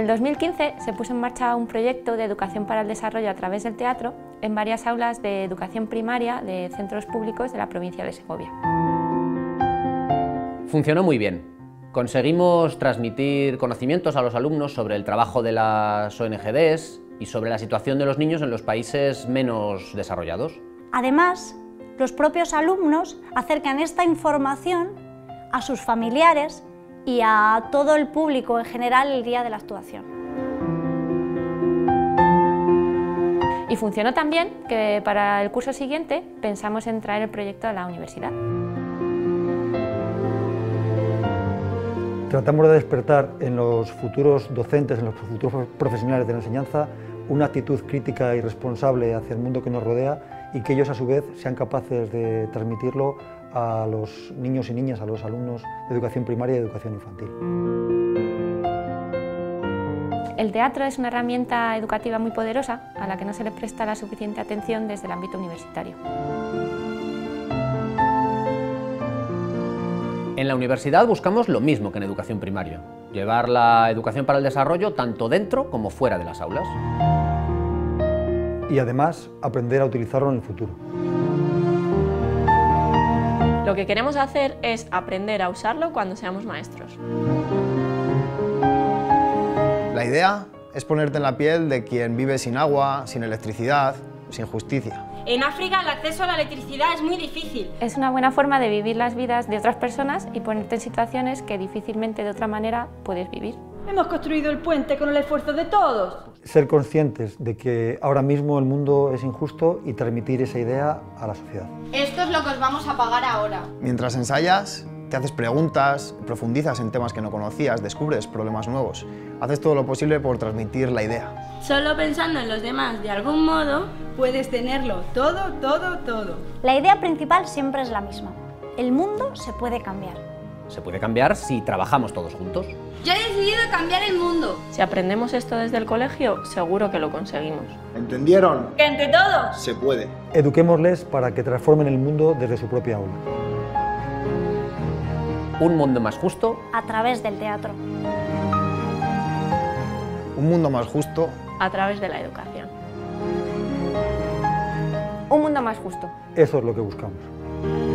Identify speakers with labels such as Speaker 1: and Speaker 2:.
Speaker 1: el 2015 se puso en marcha un proyecto de educación para el desarrollo a través del teatro en varias aulas de educación primaria de centros públicos de la provincia de Segovia.
Speaker 2: Funcionó muy bien. Conseguimos transmitir conocimientos a los alumnos sobre el trabajo de las ONGs y sobre la situación de los niños en los países menos desarrollados.
Speaker 3: Además, los propios alumnos acercan esta información a sus familiares y a todo el público en general el día de la actuación.
Speaker 1: Y funcionó tan bien que para el curso siguiente pensamos en traer el proyecto a la universidad.
Speaker 4: Tratamos de despertar en los futuros docentes, en los futuros profesionales de la enseñanza, una actitud crítica y responsable hacia el mundo que nos rodea y que ellos a su vez sean capaces de transmitirlo a los niños y niñas, a los alumnos de educación primaria y educación infantil.
Speaker 1: El teatro es una herramienta educativa muy poderosa a la que no se le presta la suficiente atención desde el ámbito universitario.
Speaker 2: En la universidad buscamos lo mismo que en educación primaria, llevar la educación para el desarrollo tanto dentro como fuera de las aulas.
Speaker 4: Y además aprender a utilizarlo en el futuro.
Speaker 5: Lo que queremos hacer es aprender a usarlo cuando seamos maestros.
Speaker 6: La idea es ponerte en la piel de quien vive sin agua, sin electricidad, sin justicia.
Speaker 7: En África el acceso a la electricidad es muy difícil.
Speaker 1: Es una buena forma de vivir las vidas de otras personas y ponerte en situaciones que difícilmente de otra manera puedes vivir.
Speaker 7: Hemos construido el puente con el esfuerzo de todos.
Speaker 4: Ser conscientes de que ahora mismo el mundo es injusto y transmitir esa idea a la sociedad.
Speaker 8: Esto es lo que os vamos a pagar ahora.
Speaker 6: Mientras ensayas, te haces preguntas, profundizas en temas que no conocías, descubres problemas nuevos. Haces todo lo posible por transmitir la idea.
Speaker 7: Solo pensando en los demás de algún modo, puedes tenerlo todo, todo, todo.
Speaker 3: La idea principal siempre es la misma. El mundo se puede cambiar.
Speaker 2: Se puede cambiar si trabajamos todos juntos.
Speaker 8: Yo he decidido cambiar el mundo.
Speaker 5: Si aprendemos esto desde el colegio, seguro que lo conseguimos.
Speaker 6: ¿Entendieron?
Speaker 7: ¡Que entre todos!
Speaker 6: Se puede.
Speaker 4: Eduquémosles para que transformen el mundo desde su propia aula.
Speaker 2: Un mundo más justo
Speaker 3: A través del teatro.
Speaker 6: Un mundo más justo.
Speaker 5: A través de la educación.
Speaker 1: Un mundo más justo.
Speaker 4: Eso es lo que buscamos.